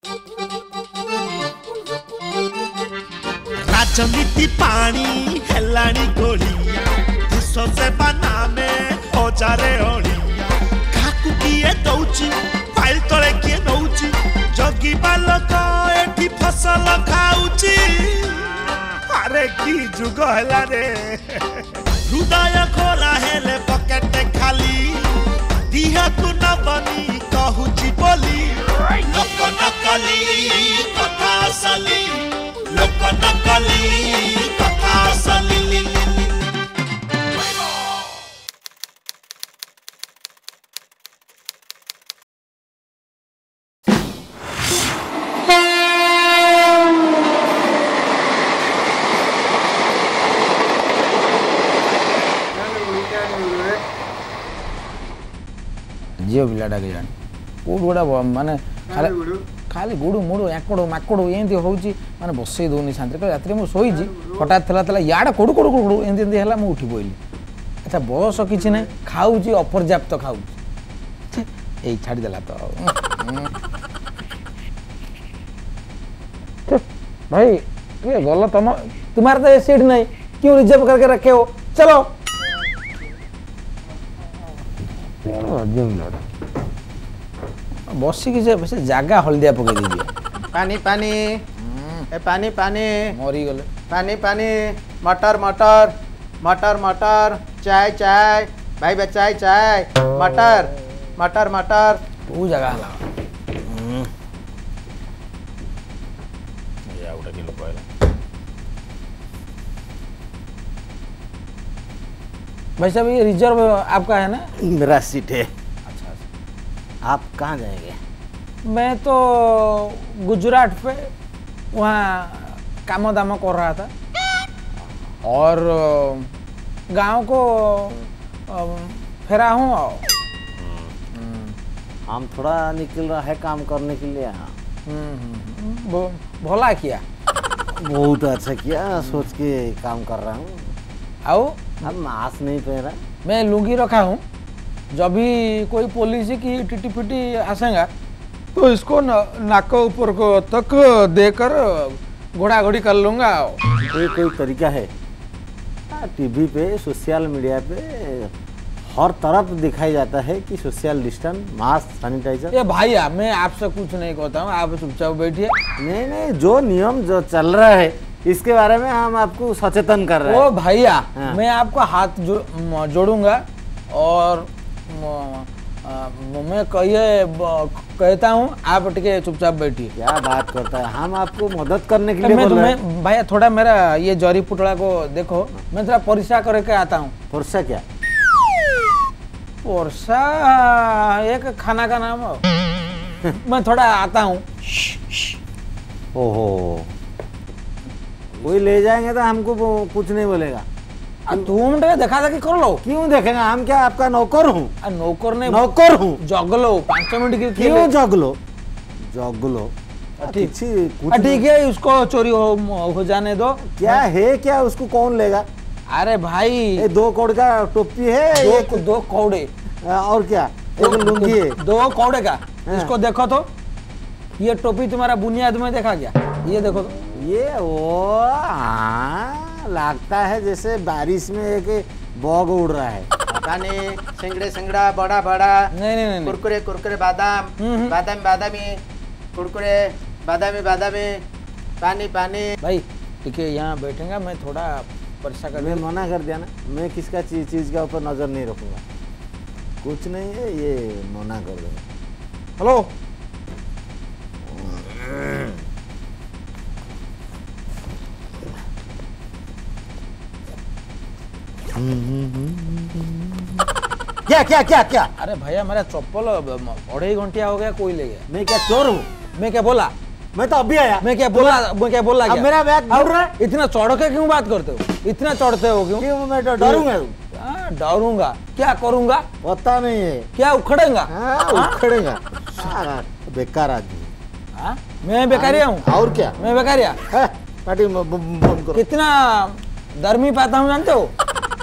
राजनीति पानी हेलानी गोलिया देश सेवा नामे हजारे अड़िया काकू किए दौची फाइल तले किए नौची जगी बालक एठी फसल खाऊची अरे की जुग हैला रे हृदय खोला हेले पकेट खाली दिहा तू न बनी कहूची बोली लोक नकली कथा असली लोक नकली कथा असली झील पिलाटा के जान कौट गोटा माने खाली गुड़ू मुड़ू एकड़ू माकड़ू एमती होची माने बसई दौनी शांति रात मुझे शोची हठात थला याडा कोड़ू कोड़ू कोड़ू एमती है मुझे उठी पड़ी अच्छा बयस कि ना खाऊँ अपर्याप्त खाऊँ यही छाड़देला तो भाई ये गल तुम्हारे तो ये सीट नहीं क्यों रिजर्व करके रखे हो चलो बसिकी से जगह हलदिया पकई दीजिए पानी पानी ए पानी पानी मरी गले पानी पानी मटर मटर मटर मटर चाय चाय भाई बे चाय चाय मटर मटर मटर वो जगह हला या उड़ा किलो पहला भाई साहब ये रिजर्व आपका है ना? मेरा सीट है। अच्छा आप कहाँ जाएंगे? मैं तो गुजरात पे वहाँ काम दाम कर रहा था और गांव को फेरा हूँ। हम थोड़ा निकल रहा है काम करने के लिए यहाँ। भला किया, बहुत अच्छा किया, सोच के काम कर रहा हूँ। आओ अब मास्क नहीं पहना, मैं लुंगी रखा हूँ, जब भी कोई पुलिस की टिटी पिटी आसेगा तो इसको नाक ऊपर को तक देकर घोड़ा घोड़ी कर लूँगा। ये कोई तरीका है? टीवी पे सोशल मीडिया पे हर तरफ दिखाई जाता है कि सोशल डिस्टेंस, मास्क, सैनिटाइजर। ये भैया मैं आपसे कुछ नहीं कहता हूँ, आप चुपचाप बैठिए। नहीं नहीं, जो नियम जो चल रहा है इसके बारे में हम आपको सचेतन कर रहे हैं। ओ भैया हाँ। मैं आपको हाथ जोड़ूंगा और मैं कहता हूँ आप टिके चुपचाप बैठिए। क्या बात करता है, हम आपको मदद करने के लिए मैं बोल रहे हैं। तुम्हें भैया थोड़ा मेरा ये जरी पुतला को देखो, मैं थोड़ा परिसा करके आता हूँ। पुरसा क्या? पुरसा एक खाना का नाम है। मैं थोड़ा आता हूँ। ओहो, कोई ले जाएंगे तो हमको कुछ नहीं बोलेगा। तुम देखा देखी कर लो। क्यों देखेगा, हम क्या आपका नौकर हूँ? नौकर नहीं, नौकर हूँ। जग लो 5 मिनट की। क्यों जग लो? जग लो ठीक है, उसको चोरी हो जाने दो। क्या है, क्या उसको कौन लेगा? अरे भाई ये 2 कौड़ का टोपी है, दो कौड़े और क्या, एक लुंगी है, 2 कौड़े का। इसको देखो तो, ये टोपी तुम्हारा बुनियाद में देखा क्या? ये देखो तो, ये वो लगता है जैसे बारिश में एक बॉग उड़ रहा है। पता नहीं, सिंगड़े सिंगड़ा, बड़ा बड़ा, नहीं कुरकुरे कुरकुरे, बादाम बादामी बादामी, कुरकुरे बादामी बादामी, पानी पानी। भाई ठीक है, यहाँ बैठेगा, मैं थोड़ा परीक्षा कर। मैं मना कर दिया ना, मैं किसका चीज का ऊपर नजर नहीं रखूंगा। कुछ नहीं है, ये मना कर देना। हेलो, क्या क्या क्या क्या? अरे भैया मेरा चप्पल 2.5 घंटा हो गया, कोई ले गया। मैं क्या चोर हूँ? मैं क्या बोला? मैं तो अभी आया। मैं क्या बोला अब क्या? मेरा बैग ढूंढ रहा है। इतना चढ़ के क्यों बात करते हो? इतना चढ़ते हो क्यों? क्यों मैं डरूंगा? डरूंगा? क्या करूंगा? पता नहीं है। क्या उखड़ेगा? उखड़ेगा। बेकार आदमी। मैं बेकारिया हूँ? और क्या, मैं बेकारिया? पार्टी बंद करो। कितना दर्मी पाता हूँ जानते हो?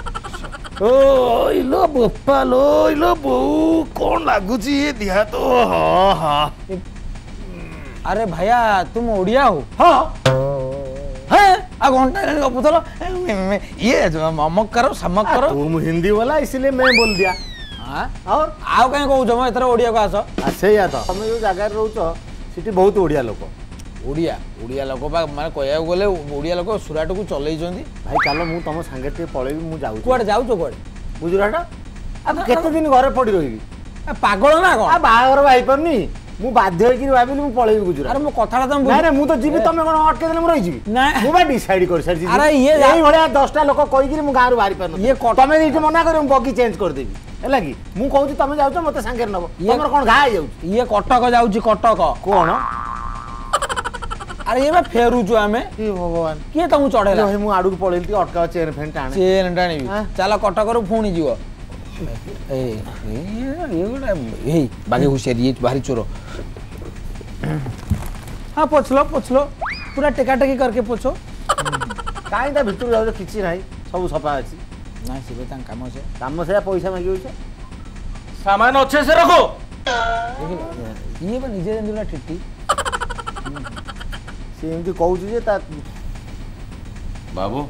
ओ इलो बोपा लो, इलो बो कौन लागुची ये दिया तो। हाँ हाँ अरे भैया तुम ओडिया हो? हाँ हैं आ घंटा गपुथल ये अमक करो समक करो। तुम हिंदी वाला इसलिए मैं बोल दिया। हाँ और आउ कहीं कहूछ मो एथर ओडिया को आस। से तुम जो जगह रोच सेठी बहुत ओडिया लोक। ओडिया ओडिया लोक माने कहया गले ओडिया लोक सुराट को चलै जंदी। भाई चलो मु तुम संगे टे पळेबी मु जाऊ। कुआडे जाउछो कुआडे? गुजरात। अब केते दिन घरे पड़ी रही? पागल ना आ कोन? बाहागर भाई परनी मु बाध्य होई कि भाबिली मु पळेबी गुजरात। अरे मो कथाटा तुम नहीं रे मु तो जीवी तमे कोन अटके देले मु रही जीवी। ना मु बा डिसाइड कर सारी अरे ये एई भलिया 10टा लोक कहि कि मु गांव बाहरी परन। ये तमे इठी मना करियो मु बगी चेंज कर देबी। हैला कि मु कहूची तमे जाउछो मते संगे नबो। तमर कोन घा आइ जाउछ? ये कटक जाउची कटक। कोन? अरे ये बा फेरुछु आमे। हे भगवान किए तुम चढ़ेला? भाई मु आडू पळेली ती अटका चेन फेन टाणे। चेन टाणीबी हाँ। चला कटकरू पुणी जीव। ये गोटा हे बागे हुशियार ये भारी चोर। हाँ पोछलो पोछलो पूरा टेका टेकी करके पोछो। काई ता भितर जाउ किछि नाही सब सफा अछि। ना सिबे तां काम से पैसा मांगी होइछ। सामान अच्छे से रखो। ये बा निजे जंदुरा टिट्टी से एमती कहूछ जे ता बाबू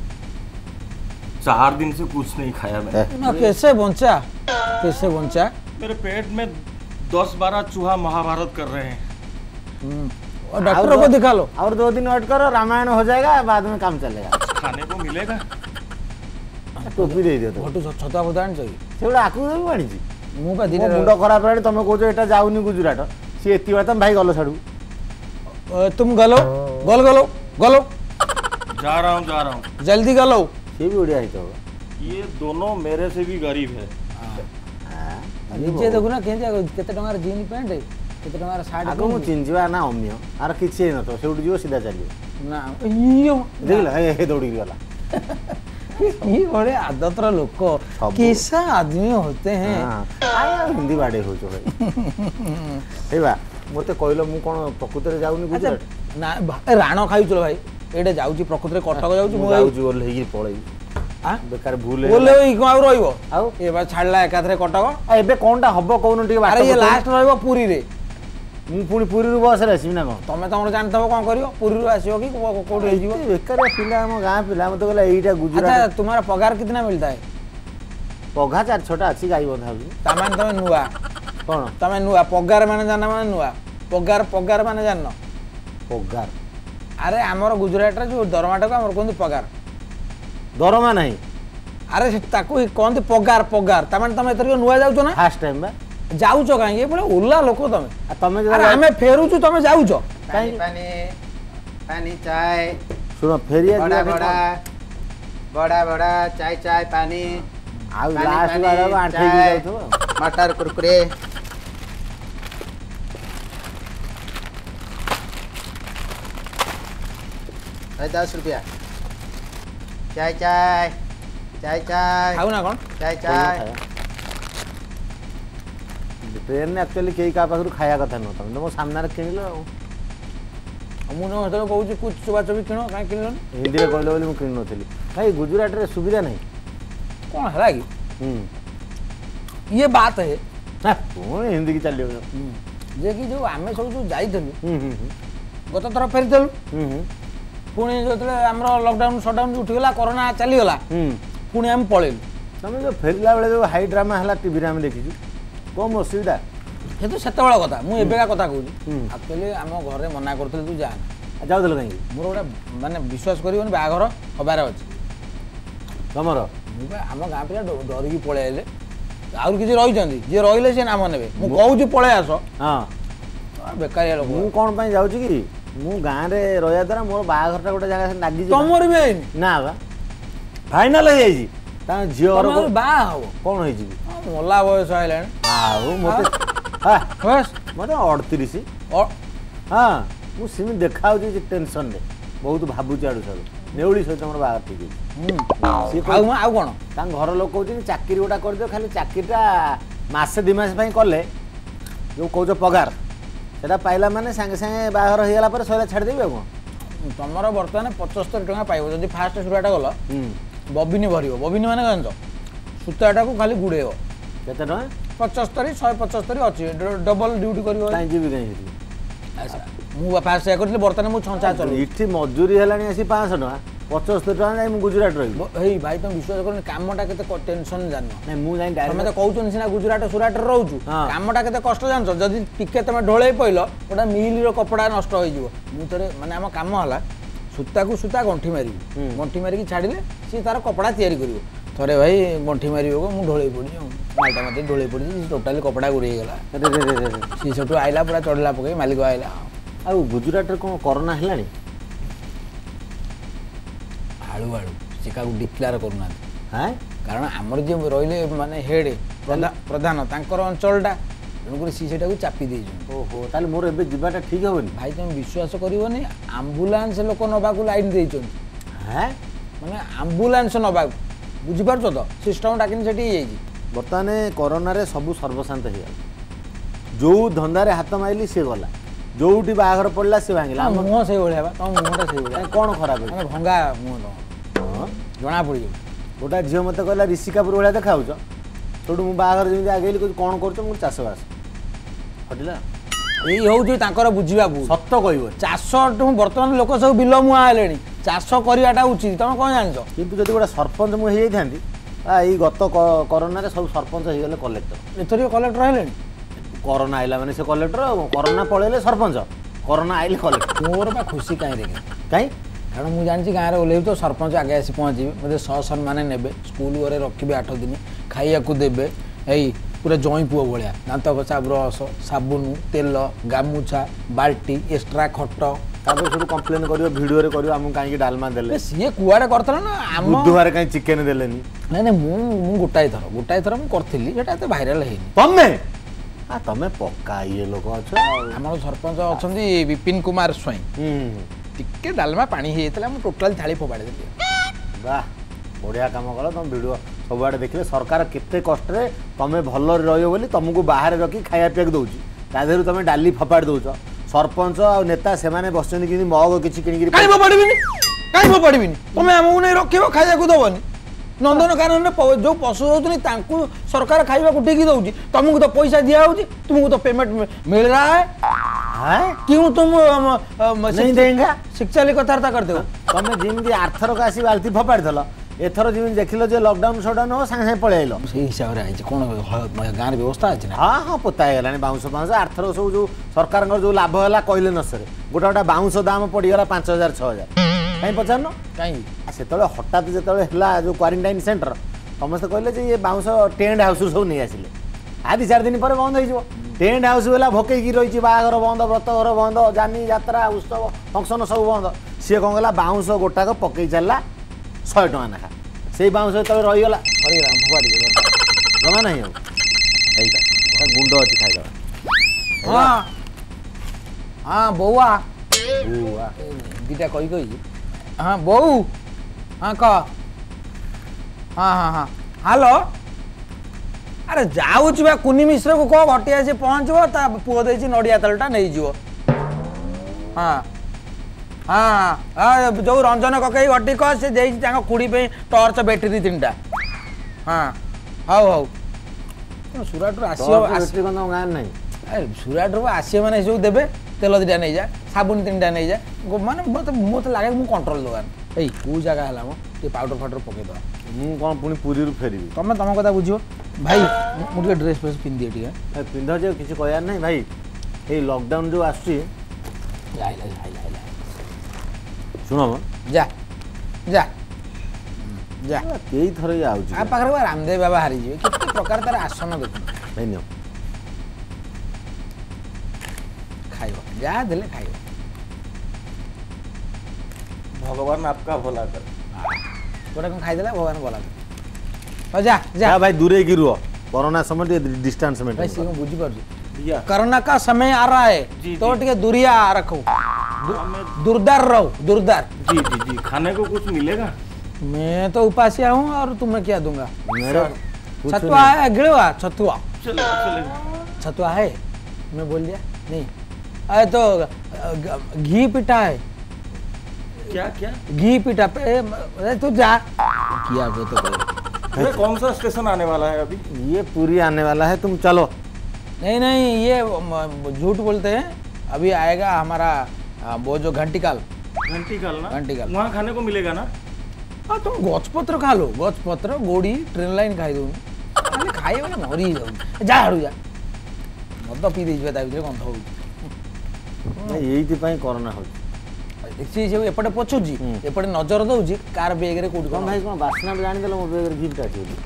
4 दिन से कुछ नहीं खाया मैंने। ना कैसे बंचा कैसे बंचा? मेरे पेट में 10-12 चूहा महाभारत कर रहे हैं। और डॉक्टर को दिखा लो। और 2 दिन वेट करो रामायण हो जाएगा बाद में काम चलेगा। खाने को मिलेगा। टोपी दे दियो तो भटू छता फता चाहिए सेउडा आकु देबी बाणीची मु बा मुंड खराब रहे तमे कहछो एटा जाउनी गुजरात सी एति बात भाई गलो छाडू। तुम गलो गल गलो गलो जा रहा हूँ जल्दी गलो। से भी ओडिया हितो ये दोनों मेरे से भी गरीब है। निजे देखु ना केते टंगार जीन पैंट केते टंगार साड़ी आगो मु चिंजवा ना अम्य आर किछि न तो सेउड जियो सीधा चलियो ना इयो देखला हे दौड़ी गला। ये बड़े आदतर लोग कैसा आदमी होते हैं। आया हिंदी बाडे हो जो भाई हे बा मते कहलो मु कोन प्रकृति रे जाउनी गुजरात ना राण खाई चलो भाई एडे जाउची प्रकृति रे कटक जाउची मु जाउची ओले ही पळई हां बेकार भूल बोले ई गाँव रहिबो आउ ए बा छाड़ला एकाथरे कटक। एबे कोनटा हबो कोन टिके बात। अरे ये लास्ट रहिबो पुरी रे। मु पुणी पुरी रु बस रे आसीबी ना कोन? तमे तमरो जानथबो कोन करियो पुरी रु आसीओ कि कोठी हे जीवो? बेकार पिला हम गां पिला मते कहला एईटा अच्छा गुजरात। तुम्हारा पगार कितना मिलता है? पघा 4-6टा अछि गाई बंधा होई। तामान तमे नुआ कोन तमे नुआ पगार माने जाना माने नुआ पगार पगार माने जाननो? पगार अरे हमर गुजरात रे जो दरमाटा को हमर कोन पगार दरमा नाही। अरे से ताको कोन पगार पगार तामान तमे एतर नुआ जाउछो ना? फास्ट टाइम बा जाउछो काहे ये बोले ओला लोक तमे तमे अरे हमें फेरुछु तमे जाउछो काई पानी पानी चाय सुनो फेरिया बड़ा दिया बड़ा बड़ा बड़ा चाय चाय पानी आ पानी, लास्ट पानी, बार आंठे चाय, भी जाउथो। मटर कुरकुरे भाई 10 रुपया चाय चाय चाय चाय खाऊ ना कोन चाय चाय ट्रेन ने एक्चुअली केही का पाखरु खाया कथा न तमे मो सामने रे किनिलो मु न हतलो कहूची कुछ चुबा चुबी किनो काहे किनलो? हिंदी रे कहलो बोली मु किन नथली भाई गुजरात रे सुविधा नहीं। कोन हला की ये बात है कौन हिंदी की चलियो जे कि जो आमे सब जो जाइथलु गत थर फेरिथलु पुणी जो हमरो लॉकडाउन शटडाउन उठी गला कोरोना चली गला पुणी हम पळेलु। तमे जो फेरला बेले जो हाई ड्रामा हला टीवी रे हम देखिछु कम असुविधा हे तो सेते बड़ा कथा मु एबेका कथा कहूची एक्चुअली हम घरे मना करथले तू जा जाउ दल काई मोर गोटा माने विश्वास करिवनी बाघर हबार अछि तमरो मु हम गाँ पिला डरी की पळे आइले आउर किछि रहि जंदी जे रहिले से नाम नेबे मु कहूची पळे आसो हां बेकारिया लोक मु कोन पई जाउ छी कि मु गाँ रे रहया दरा मोर बाघरटा गोटे जगह से लागी तमर भी आइनी ना बा फाइनल हे जाई ता जियो रो तमर बा हो कोन होई जी मोला बयस आइलानी आउ मते हां बस मते 38 और हां मु सिमी देखाउ जी टेंशन ने बहुत भाबु चाडू सब नेउली सहित हमर बाघर ठीक सी आउ कोन ता घर लोक कहउछ चाकरी गोटा कर दियो खाली चाकरीटा मासे 2 मास पई करले जो कहउछ पगार सेटा पाइला माने संगे संगे बाघर हो गेला पर सयला छाड़ देबे कोन तमरो वर्तमान 75 टका पाइबो जदी फास्ट सुराटा गलो बबिनी भरियो बबिनी माने गंज सुताटा को खाली गुडेयो केते टका 75 175 अछि डबल ड्यूटी करियो काई जीबी काई ମୁଁ ଫାଷ୍ଟ ସେୟା କରିଥିଲି ବର୍ତ୍ତମାନ ମୁଁ ଛଞ୍ଚା ଚଲଉଛି ଏଠି ମଜୁରୀ ହେଲାଣି ଆସି 500 ଟଙ୍କା 75 ଟଙ୍କା ଯାଇ ମୁଁ ଗୁଜୁରାଟ ରହିବି। ହେଇ ଭାଇ ତମେ ବିଶ୍ୱାସ କରୁନି କାମଟା କେତେ ଟେନସନ ଜାଣିନ। ନାଇଁ ମୁଁ ଯାଇ ତମେ ତ ଡାଇରେକ୍ଟ କହୁଛନ୍ତି ସିନା ଗୁଜୁରାଟ ସୁରାଟରେ ରହୁଛୁ ହଁ। କାମଟା କେତେ କଷ୍ଟ ଜାଣିଛ ଯଦି ଟିକେ ତମେ ଢଳେଇ ପଇଲ ଗୋଟା ମିଲର କପଡ଼ା ନଷ୍ଟ ହେଇଯିବ। ମୁଁ ଥରେ ମାନେ ଆମ କାମ ହେଲା ସୂତାକୁ ସୂତା ଗଣ୍ଠି ମାରିବି ଗଣ୍ଠି ମାରିକି ଛାଡ଼ିଲେ ସିଏ ତାର କପଡ଼ା ତିଆରି କରିବ। ଥରେ ଭାଇ ଗଣ୍ଠି ମାରିବାକୁ ମୁଁ ଢଳେଇ ପଡ଼ିଛି ମାଲଟା ମୋତେ ଢଳେଇ ପଡ଼ିଛି ଟୋଟାଲି କପଡ଼ା ଗୁଡ଼େଇ ହେଇଗଲା। ସିଏ ସେଠୁ ଆଇଲା ପୁରା ଚଢ଼ିଲା ପକେଇ ମାଲିକ ଆଇଲା। ଆଉ ଗୁଜୁରାଟରେ କ'ଣ କରୋନା ହେଲାଣି? ଆଳୁ ଆଳୁ ସେ କାହାକୁ ଡିକ୍ଲାର କରୁନାହାନ୍ତି ହାଁ କାରଣ ଆମର ଯିଏ ରହିଲେ ମାନେ ହେଡ଼ ପ୍ରଧାନ ତାଙ୍କର ଅଞ୍ଚଳଟା ତେଣୁକରି ସିଏ ସେଇଟାକୁ ଚାପି ଦେଇଛନ୍ତି। ଓହୋ ତାହେଲେ ମୋର ଏବେ ଯିବାଟା ଠିକ୍ ହେବନି? ଭାଇ ତମେ ବିଶ୍ୱାସ କରିବନି ଆମ୍ବୁଲାନ୍ସ ଲୋକ ନେବାକୁ ଲାଇନ୍ ଦେଇଛନ୍ତି। ହାଁ ମାନେ ଆମ୍ବୁଲାନ୍ସ ନେବାକୁ ବୁଝିପାରୁଛ ତ ସିଷ୍ଟମ ଡାକିନି ସେଠି ହେଇଯାଇଛି। ବର୍ତ୍ତମାନ କରୋନାରେ ସବୁ ସର୍ବଶାନ୍ତ ହେଇଗଲା। ଯୋଉ ଧନ୍ଦାରେ ହାତ ମାଇଲି ସିଏ ଗଲା ଯୋଉଠି ବାହାଘର ପଡ଼ିଲା ସେ ଭାଙ୍ଗିଲା। ଆମ ମୁହଁ ସେଇଭଳିଆ ବା ତମ ମୁହଁଟା ସେଇଭଳିଆ କ'ଣ ଖରାପ ମାନେ ଭଙ୍ଗା ମୁହଁ ତମ ଜଣା ପଡ଼ିଯିବ। ଗୋଟା ଝିଅ ମୋତେ କହିଲା ରିଷି କାପୁର ଭଳିଆ ଦେଖାଯାଉଛ। ସେଠୁ ମୁଁ ବାହାଘର ଯେମିତି ଆଗେଇଲି କହୁଛି କ'ଣ କରୁଛ? ମୁଁ ଚାଷବାସ ହଟିଲା। ଏଇ ହେଉଛି ତାଙ୍କର ବୁଝିବା ଭୁଲ। ସତ କହିବ ଚାଷଠୁ ବର୍ତ୍ତମାନ ଲୋକ ସବୁ ବିଲ ମୁହାଁ ହେଲେଣି ଚାଷ କରିବାଟା ଉଚିତ। ତମେ କ'ଣ ଜାଣିଛ? କିନ୍ତୁ ଯଦି ଗୋଟେ ସରପଞ୍ଚ ମୁଁ ହେଇଯାଇଥାନ୍ତି ଏଇ ଗତ କରୋନାରେ ସବୁ ସରପଞ୍ଚ ହେଇଗଲେ କଲେକ୍ଟର। ଏଥରିକ କଲେକ୍ଟର ହେଲେଣି। କରୋନା ଆଇଲା ମାନେ ସେ କଲେକ୍ଟର ଆଉ କରୋନା ପଳେଇଲେ ସରପଞ୍ଚ କରୋନା ଆଇଲେ କଲେକ୍ଟର। ମୋର ବା ଖୁସି କାହିଁ ଦେଖେ କାହିଁ? କାରଣ ମୁଁ ଜାଣିଛି ଗାଁରେ ଓହ୍ଲେଇବି ତ ସରପଞ୍ଚ ଆଗେ ଆସି ପହଞ୍ଚିବେ ମୋତେ ସସମ୍ମାନେ ନେବେ ସ୍କୁଲ ଘରେ ରଖିବେ 8 ଦିନ ଖାଇବାକୁ ଦେବେ ଏଇ ପୁରା ଜଇଁ ପୁଅ ଭଳିଆ ଦାନ୍ତ ଘଷା ବ୍ରଶ ସାବୁନ ତେଲ ଗାମୁଛା ବାଲ୍ଟି ଏକ୍ସଟ୍ରା ଖଟ ତାପରେ ସେଠୁ କମ୍ପ୍ଲେନ୍ କରିବ ଭିଡ଼ିଓରେ କରିବ ଆମକୁ କାହିଁକି ଡାଲମା ଦେଲେ ସିଏ କୁଆଡ଼େ କରିଥିଲା ନା ଆମ ବୁଧବାର କାହିଁ ଚିକେନ ଦେଲେନି। ନାଇଁ ନାଇଁ ମୁଁ ଗୋଟାଏ ଥର ମୁଁ କରିଥିଲି ସେଟା ଏତେ ଭାଇରାଲ ହେଇନି। ତମେ ପକ୍କା ଇଏ ଲୋକ ଅଛ। ଆମର ସରପଞ୍ଚ ଅଛନ୍ତି ବିପିନ କୁମାର ସ୍ୱାଇଁ ଟିକେ ଡାଲମା ପାଣି ହେଇଯାଇଥିଲା ମୁଁ ଟୋଟାଲି ଥାଳି ଫୋପାଡ଼ି ଦେଲି। ବାଃ ବଢ଼ିଆ କାମ କଲ। ତମ ଭିଡ଼ିଓ ସବୁଆଡ଼େ ଦେଖିଲେ ସରକାର କେତେ କଷ୍ଟରେ ତମେ ଭଲରେ ରହିବ ବୋଲି ତମକୁ ବାହାରେ ରଖି ଖାଇବା ପିଇବାକୁ ଦେଉଛି ତା ଦେହରୁ ତମେ ଡାଲି ଫୋପାଡ଼ି ଦେଉଛ। ସରପଞ୍ଚ ଆଉ ନେତା ସେମାନେ ବସିଛନ୍ତି କିନ୍ତୁ ମଗ କିଛି କିଣିକିରି କାହିଁ ଫୋପାଡ଼ିବିନି ତମେ ଆମକୁ ନେଇ ରଖିବ ଖାଇବାକୁ ଦେବନି। ନନ୍ଦନକାନନରେ ଯେଉଁ ପଶୁ ରହୁଛନ୍ତି ତାଙ୍କୁ ସରକାର ଖାଇବାକୁ ଠିକ୍ ଦେଉଛି ତମକୁ ତ ପଇସା ଦିଆହେଉଛି ତୁମକୁ ତ ପେମେଣ୍ଟ ମିଳ रहा है क्यों तुम नहीं देंगे शिक्षाली कथबार्ता करते हो। ତମେ ଯେମିତି ଆର୍ଥରକ ଆସି ବାଲ୍ଟି ଫୋପାଡ଼ି ଦେଲ ଏଥର ଯେମିତି ଦେଖିଲ ଯେ ଲକଡାଉନ ସଟଡାଉନ ହବ ସାଙ୍ଗେ ସାଙ୍ଗେ ପଳେଇ ଆଇଲ। ସେଇ ହିସାବରେ ଆଇଛି କ'ଣ ଗାଁରେ ବ୍ୟବସ୍ଥା ଅଛି ନା? ହଁ ପୋତା ହେଇଗଲାଣି ବାଉଁଶ ଆର୍ଥର ସବୁ ଯେଉଁ ସରକାରଙ୍କର ଯେଉଁ ଲାଭ ହେଲା କହିଲେ ନ ସରେ। ଗୋଟେ ବାଉଁଶ ଦାମ ପଡ଼ିଗଲା 5000 6000 କାହିଁ ପଚାରୁନ କାହିଁକି? ସେତେବେଳେ ହଠାତ୍ ଯେତେବେଳେ ହେଲା ଯେଉଁ କ୍ୱାରେଣ୍ଟାଇନ୍ ସେଣ୍ଟର ସମସ୍ତେ କହିଲେ ଯେ ଇଏ ବାଉଁଶ ଟେଣ୍ଟ ହାଉସ୍ରୁ ସବୁ ନେଇ ଆସିଲେ 2-4 ଦିନ ପରେ ବନ୍ଦ ହେଇଯିବ। ଟେଣ୍ଟ ହାଉସ୍ ହେଲା ଭକେଇକି ରହିଛି ବାହାଘର ବନ୍ଦ ବ୍ରତଘର ବନ୍ଦ ଯାନି ଯାତ୍ରା ଉତ୍ସବ ଫଙ୍କସନ୍ ସବୁ ବନ୍ଦ। ସିଏ କ'ଣ କଲା ବାଉଁଶ ଗୋଟାକ ପକେଇ ଚାଲିଲା 100 ଟଙ୍କା ଲେଖା। ସେଇ ବାଉଁଶ ଯେତେବେଳେ ରହିଗଲା ସରିଗଲା ଫୋପାଡ଼ି ଜମା ନାହିଁ ଆଉ ଏଇଟା ଗୁଣ୍ଡ ଅଛି ଖାଇଦେବା। ହଁ ହଁ ବଉଆ ବୁଆ ଦୁଇଟା କହି ହଁ ବୋଉ ହଁ କହ ହଁ ହ୍ୟାଲୋ ଆରେ ଯାଉଛି ବା କୁନି ମିଶ୍ରକୁ କହ ଘଟି ଆସି ପହଞ୍ଚିବ ତା ପୁଅ ଦେଇଛି ନଡ଼ିଆ ତେଲଟା ନେଇଯିବ। ହଁ ଯେଉଁ ରଞ୍ଜନ କକେଇ ଘଟି କହ ସେ ଦେଇଛି ତାଙ୍କ କୁଡ଼ି ପାଇଁ ଟର୍ଚ୍ଚ ବ୍ୟାଟେରୀ 3ଟା। ହଁ ହଉ ସୁରାଟରୁ ଆସିବ ଗାଁ ନାହିଁ ସୁରାଟରୁ ଆସିବ ମାନେ ସବୁ ଦେବେ ତେଲ 2ଟା ନେଇଯା ସାବୁନ 3ଟା ନେଇଯା ମାନେ ମୋତେ ଲାଗେ ମୁଁ କଣ୍ଟ୍ରୋଲ ଦୋକାନ ଏଇ କେଉଁ ଜାଗା ହେଲା ମ ଟିକେ ପାଉଡ଼ର ଫାଉଡ଼ର ପକେଇଦେବା। ମୁଁ କ'ଣ ପୁଣି ପୁରୀରୁ ଫେରିବି? ତମ କଥା ବୁଝିବ ଭାଇ ମୁଁ ଟିକେ ଡ୍ରେସ୍ ଫ୍ରେସ୍ ପିନ୍ଧିଦିଏ ଟିକେ ପିନ୍ଧ ଯେ କିଛି କହିବାର ନାହିଁ ଭାଇ। ଏଇ ଲକଡାଉନ ଯେଉଁ ଆସୁଛି ଶୁଣ ଯା କେଇ ଥର ଇଏ ଆଉଛି ଆ ପାଖରେ ବା ରାମଦେବ ବାବା ହାରିଯିବେ କେତେ ପ୍ରକାର ତାର ଆସନ ଦେଖୁନ ଭାଇ ନିଅ ଖାଇବ ଯାହା ଦେଲେ ଖାଇବ। भगवान आपका भला करे। गोटे कौन खाईदेला भगवान भला करे। जा जा भाई दूरे की रुह कोरोना समय डिस्टेंस में भाई सीखो बुझी पार भैया कोरोना का समय आ रहा है तो टिके दूरिया रखो दूरदार रहो दूरदार। जी जी जी खाने को कुछ मिलेगा? मैं तो उपासिया हूँ और तुम्हें क्या दूंगा? मेरा छतुआ है गिड़वा छतुआ चलेगा छतुआ है मैं बोल दिया नहीं अरे तो घी पिटा है क्या क्या घी पिटा पे तू जा किया वो तो ये कौन सा स्टेशन आने वाला है अभी? ये पूरी आने वाला है तुम चलो। नहीं नहीं ये झूठ बोलते हैं अभी आएगा हमारा वो जो घंटीकाल घंटीकाल ना घंटीकाल। वहाँ खाने को मिलेगा ना? हाँ तुम गछपत्र खा लो गछपत्र गोड़ी ट्रेन लाइन खाई दो खाई बोले मरी जाऊ जा हाड़ू जा मद पी दे ता भितर गंध हो एइथिपाई कोरोना हो देखिए सब एपटे पछुची एपटे नजर दउची कार बैग रे कोड कौन भाई कौन बासना जानी देलो मो बेगर गिफ्ट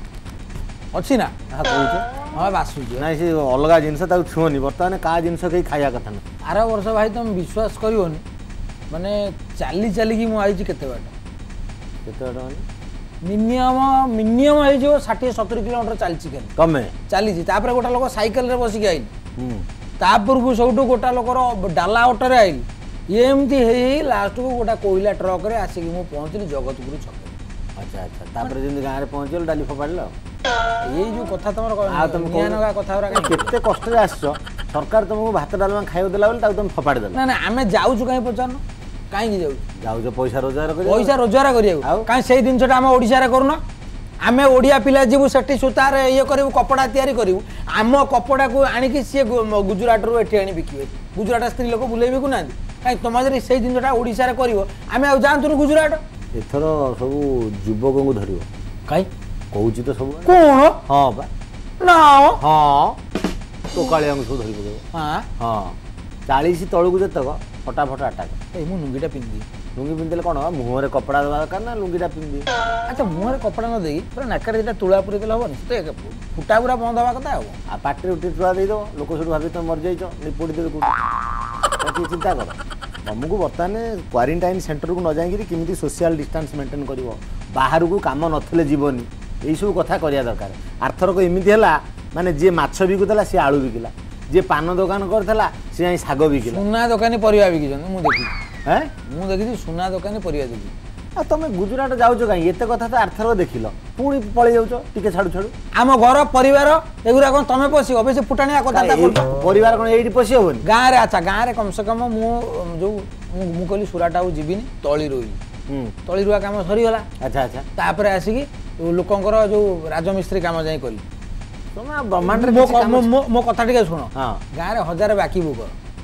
अछि ना हाँ कहूछ हाँ बासुची ना से अलग जिनस ताऊ छुअनी बर्तमान का जिनस कहीं खाया कथा ना आर वर्ष भाई तुम विश्वास करियोनी माने चाली चाली की मु आइची केते बाट केते बाटा माने मिनिमम है जो 60-70 किलोमीटर चलची के कमे चली तापर गोटा लोक साइकेल रे बसिक आइल तापर को सबटू गोटा लोकर डाला ऑटो रे आइल एमती हे लास्ट को गोटा कोयला ट्रक रे आसिक मु पहुंचली जगतपुर छक अच्छा अच्छा तापर जिंद गाँव रे पहुंचल डाली फोपाड़ल ये जो कथा तुम तुम नगा कथा केते कष्ट रे आसछ सरकार तुमको भात डालमा खाइयो देला बोले ताऊ तुम फोपाड़ी देला ना ना आमे जाउछु काई पचारन काई जाउ जाऊ पैसा रोजगार कर पैसा रोजगार करिया काई सेही दिनछटा हम ओडिसा रे करना आमे ओडिया पिला जीवु सेठी सुतार ये करिवु कपड़ा तयारी करिवु आम कपड़ा को आनिकी सी गुजरात रू एठी आनी बिकिवे गुजरात स्त्री लोक बुलेबे को नांदी काई तमाजरी सेही दिनछटा ओडिसा रे करिवो आमे आ जानतुनु गुजरात एथर सब युवक को धरियो काई कहूची तो सब कोन हां बा ना हां तो कालिया को धरि पकेबो हां हां 40 तळु को जतक फटाफट अटक ए मु लुंगीटा पिंदी लुंगी पिंदले कोन मुहरे कपड़ा दवा दरकार ना लुंगीटा पिंदी अच्छा मुहरे कपड़ा न देगी पूरा नाकर जेटा तुळा पुरी देला होबनी तो फुटा पूरा बंद हवा कथा हो आ पाटी उठी टुआ दे दो लोक सब भाबी तुम मर जाइछो निपुडी देबे कोठी चिंता कर तुमको बर्तमान क्वारंटाइन सेंटर को न जाइए किमिति सोशल डिस्टेंस मेंटेन करिवो बाहर को काम नथले जीवनी यही सब कथा करिया दरकार आर्थर को एमिति हला माने जे माछ बिकुतला से आलू बिकिला जे पान दुकान करथला से आई साग बिकिला सुना दुकानी परिवा बिकिछन मु देखि हैं मु देखि सुना दुकानी परिवा देखि आ तुम गुजरात जाउछो काई एते कथा तो आर्थर देखिल पुणी पळै जाउछो टिके छाडू छाडू आम घर परिवार एगुरा कोन तमे पसियो बेसी फुटाणिया कथा परिवार कोन एइठी पसि होबनी गाँ रे अच्छा गाँ रे कम से कम मु जो मु कहली सुराटा जीविनी तली रोई तली रुआ काम सरी गला अच्छा अच्छा तापर आसिकी लोकंकर जो राजमिस्त्री काम जाई कली तुम ब्रह्मांड मो कथा टिके सुनो गाँ रे 1000 बाकी बुक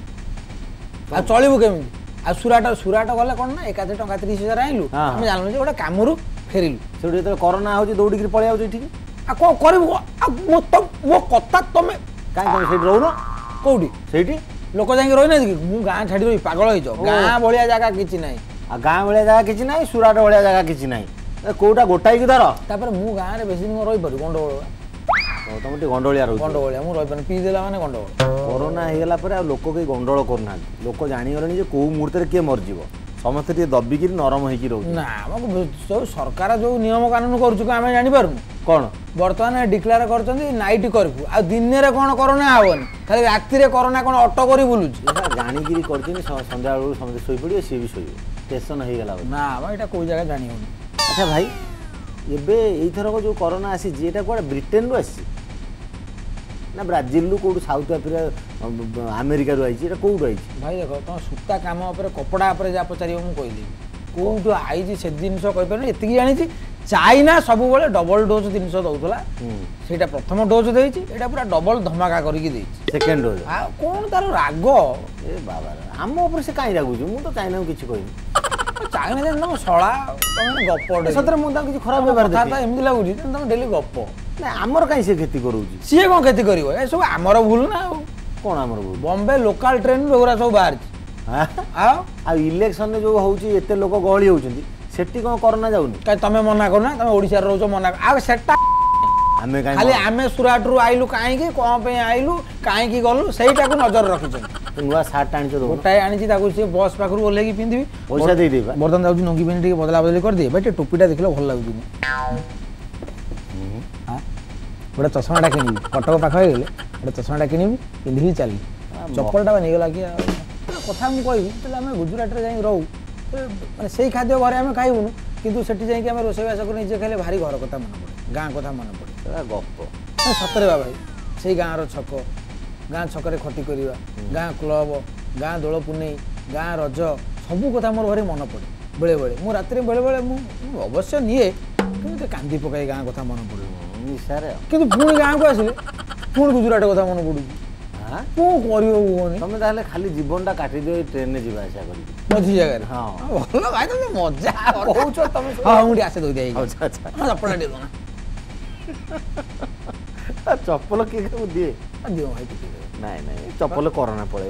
आ चलिबु केमिति आ सुराट गले कोन ना 1000 टका 30,000 आइलु हम जानलु जे ओटा कामरु फेरिलु सेठी तो कोरोना होची दौड़ी के पळै आउ एठी आ को करबु आ मो कथा तमे काई तुम सेठी रहउनो कोउडी सेठी लोक जाई रहि नै कि मु गाँ छाडी रहि पागल होइजो गाँ भलिया जागा किछि नै आ गाँ भलिया जागा किछि नै सुराट भलिया जागा किछि नै कोउटा गोटाई कि धर तापर मु गाँ रे बेसी दिन रहि परि गंडोळ तुम टी गंडोलिया रह गंडोळिया मु रहि परि पी देला माने गंडोळ कोरोना हेगला पर लोक कई गंडोल करना लोक जानीगले कौ मुहूर्त किए मरजीव समस्त टे दबिकी नरम होगी रोज ना जो सरकार जो नियम कानून करुछु आम जापर कौन बर्तमान डिक्लेयर कर नाइट कर्फ्यू आ दिन में कौन कोरोना हेनी खाली राति कोरोना कौन अटो कर बुलूँ जाणिकी सन्ध्या बेलू समझे शोई पड़े सी भी शोबे टेंशन होगा ना यहाँ कौ जगह जानी हो अच्छा भाई एबे एथरक जो कोरोना आसी एटा कुआडे ब्रिटेन रु आसी ना ब्राजिल रु कोड साउथ अफ्रीका अमेरिका रु आइछि एटा कोड आइछि भाई देखो तुम सूता काम उपर कपड़ा उपर जा पचार मु कहदेवी कौटू आई से जिन कहीपर एति जानी चाइना सब बेले डबल डोज जिन दौला से प्रथम डोज देती यहाँ पूरा डबल धमाका करके सेकेंड डोज कौन तार राग ए बाबा आम उपर से कहीं रागुच मु तो चाइना को किछि कहनी चाइना जान तुम शला तुम गप सतरे मुझे किसी खराब व्यवहार एमती लगुच तुम डेली गप ना आमर कहीं से खेती करूची सी कौन खेती कर सब आमर भूल ना कौन आमर भूल बॉम्बे लोकल ट्रेन एगुरा सब बाहर आ इलेक्शन जो होउची एते लोक गहली होउचंदी सेठी कोन कोरोना जाउनी काई तमे मना करना तमे ओडिसा रे रहउछो मना आ सेटा आमे काई खाली आमे सुराट रु आइलु काई की कोन पे आइलु काई की गलु सेटा को नजर रखिछन नुवा शर्ट आनी छ दो गोटाई आनी छी ताको से बस पाखरु ओले की पिंदिबी पैसा दे देबा बर्तन जाउची नोगी पेन टिके बदला बदली कर दे बेटे टोपीटा देखलो भल लागुची हां बड़ा चश्माटा किनिबी कटक पाख हो गेले बड़ा चश्माटा किनिबी पिंदिबी चली चप्पलटा नै गेला कि कथा मु कहबी तले हम गुजरात रे जाई रहू माने सेही खाद्य घरे आम खाइबुनु किंतु सेठी जाई कि हम रोषेबास कर निजे खाइले भारी घर कथा मन पड़े गाँ कथा मन पड़े गप सतरे बाबा सेही गाँर छक गाँ छकरे खटी करिवा गाँ क्लब गाँ दोल पुनै गाँ रज सबू कथा मोर भारी मन पड़े बेले बेले मु राति बेले बेले मु अवश्य निए कि कांदी पकाई गाँ कथा मन पड़े निशारे किंतु पुणी गाँ को आसिले पुणी गुजराट कथा मन पड़ुची हाँ କଣ କରିବ କୁହନି ତମେ ତାହେଲେ ଖାଲି ଜୀବନଟା କାଟିଦିଅ ଏଇ ଟ୍ରେନରେ ଯିବା ଆସିବା କରିକି ମଝି ଜାଗାରେ ହଁ। ଭଲ ଭାଇ ତମେ ମଜା କହୁଛ ତମେ ସବୁ। ହଁ ମୁଁ ଟିକେ ଆସେ ଦଉଦିଆ ହେଇକି ଆଚ୍ଛା ଆଚ୍ଛା ହଁ ଚପଲ ଟିକେ ଦଉନା ଚପଲ କିଏ କାହାକୁ ଦିଏ ଦିଅ ଭାଇ ଟିକେ ନାଇଁ ନାଇଁ ଚପଲ କରୋନା ପଳେଇବ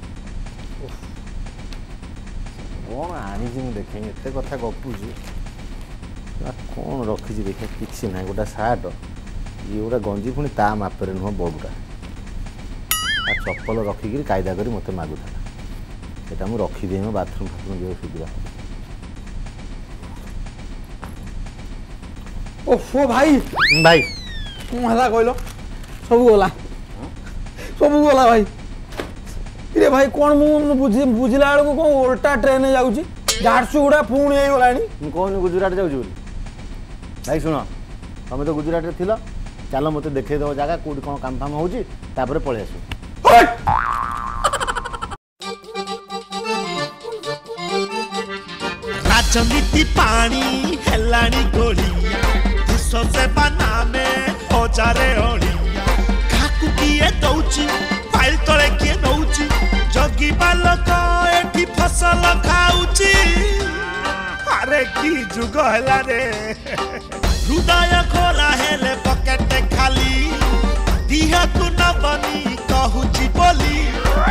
କ'ଣ ଆଣିଛି ମୁଁ ଦେଖେନି ଏତେ କଥା ଗପୁଛି କ'ଣ ରଖିଛି ଦେଖିବା କିଛି ନାହିଁ ଗୋଟେ ସାର୍ଟ ଇଏ ଗୋଟେ ଗଞ୍ଜି ପୁଣି ତା ମାପରେ ନୁହଁ ବଡ଼ୁଟା ଆଉ ଚପଲ ରଖିକିରି କାଇଦା କରି ମୋତେ ମାଗୁଥିଲା ସେଇଟା ମୁଁ ରଖିଦିଏ ମୋ ବାଥରୁମ୍ ଫାଥରୁମ୍ ଯିବାକୁ ସୁବିଧା ଓହୋ ଭାଇ ଭାଇ କ'ଣ ହେଲା କହିଲ ସବୁ ଗଲା ଭାଇ ଇରେ ଭାଇ କ'ଣ ମୁଁ ବୁଝିଲା ବେଳକୁ କ'ଣ ଓଲଟା ଟ୍ରେନରେ ଯାଉଛି ଝାରସୁଗୁଡ଼ା ପୁଣି ହେଇଗଲାଣି ମୁଁ କହୁନି ଗୁଜୁରାଟ ଯାଉଛି ବୋଲି ଭାଇ ଶୁଣ ତମେ ତ ଗୁଜୁରାଟରେ ଥିଲ ଚାଲ ମୋତେ ଦେଖେଇଦେବ ଜାଗା କେଉଁଠି କ'ଣ କାମ ଫାମ ହେଉଛି ତାପରେ ପଳେଇ ଆସିବ ରାଜନୀତି ପାଣି ହେଲାଣି ଗୋଳିଆ ଦେଶ ସେବା ନାମେ ହଜାରେ ଅଳିଆ କାହାକୁ କିଏ ଦଉଛି ଫାଇଲ ତଳେ କିଏ ନଉଛି ଜଗିବା ଲୋକ ଏଠି ଫସଲ ଖାଉଛି ଆରେ କି ଯୁଗ ହେଲା ରେ ହୃଦୟ ଖୋଲା ହେଲେ ପକେଟ ଖାଲି ଦିହକୁ ନବନି କହୁଛି ବୋଲି